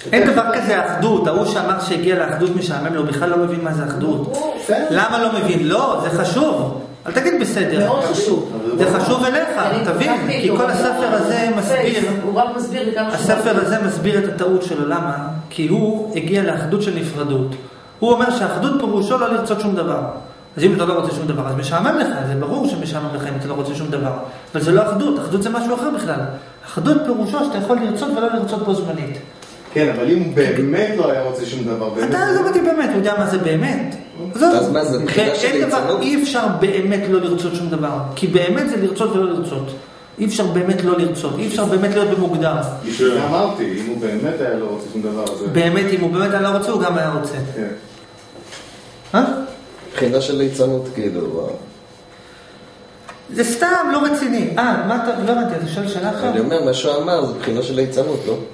אין דבר כזה אחדות, ההוא שאמר שהגיע לאחדות משעמם לו, בכלל לא מבין מה זה אחדות. למה לא מבין? לא, זה חשוב. אל תגיד בסדר. מאוד חשוב. זה חשוב אליך, תבין, כי כל הספר הזה מסביר, הוא רק מסביר לכמה הספר הזה מסביר את הטעות שלו, למה? כי הוא הגיע לאחדות של נפרדות. הוא אומר שהאחדות פירושו לא לרצות שום דבר. אז אם אתה לא רוצה שום דבר, אז משעמם לך, זה ברור שמשעמם לך אם אתה לא רוצה שום דבר. אבל זה לא אחדות, אחדות זה משהו אחר בכלל. אחדות פירושו שאתה יכול לרצות ולא לרצות בו זמנית. כן, אבל אם הוא באמת לא היה רוצה שום דבר, אתה לא אותי באמת, הוא יודע מה זה באמת. אז מה זה, בחינה של ליצנות? אי אפשר באמת לא לרצות שום דבר. כי באמת זה לרצות ולא לרצות. אי אפשר באמת לא לרצות, אי אפשר באמת להיות במוגדר. אמרתי, אם הוא באמת היה לא רוצה שום דבר, אז... באמת, אם הוא באמת היה לא רוצה, הוא גם היה רוצה. כן. בחינה של ליצנות, כאילו. זה סתם לא רציני. מה אתה, לא הבנתי, אתה שואל שאלה אחת? אני אומר, מה שהוא אמר, זה בחינה של ליצנות, לא?